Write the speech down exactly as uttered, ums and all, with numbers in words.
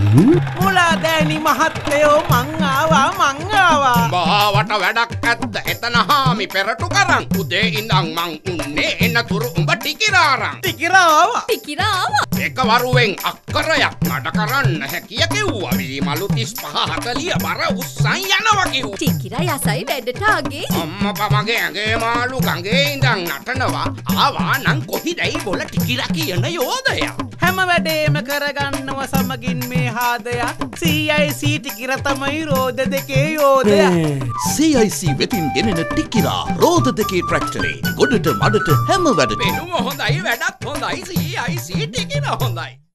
මුලා දෑනි මහත්තයෝ මං ආවා මං ආවා. බාවට වැඩක් ඇද්ද එතන හාමි පෙරටු කරන්. උදේ ඉඳන් මං උන්නේ එනතුරු උඹ ටිකිරාරන්. ටිකිරා ආවා. ටිකිරා ආවා. එකවරුවෙන් අක්කරයක් නඩ කරන්න හැකිය කිව්වා. වීමලු තිස් පහ හතලිය බර උස්සන් යනවා කිව්වා. ටිකිරා යසයි වැඩට ආගේ. අම්මපා මගේ ඇඟේ මාළු ගඟේ ඉඳන් නටනවා. ආවා නම් කොහිදයි බොල ටිකිරා කියන යෝධයා. හැම වැඩේම කරගන්නව සමගින් මේ හාදයා. සී අයි සී ටිකිර තමයි රෝද දෙකේ යෝධයා. සී අයි සී වෙතින් ගෙනෙන ටිකිරා රෝද දෙකේ ට්‍රැක්ටරේ ගොඩට මඩට හැම වැඩට වෙනුම හොඳයි වැඩත් හොඳයි. සී අයි සී ටිකිර හොඳයි.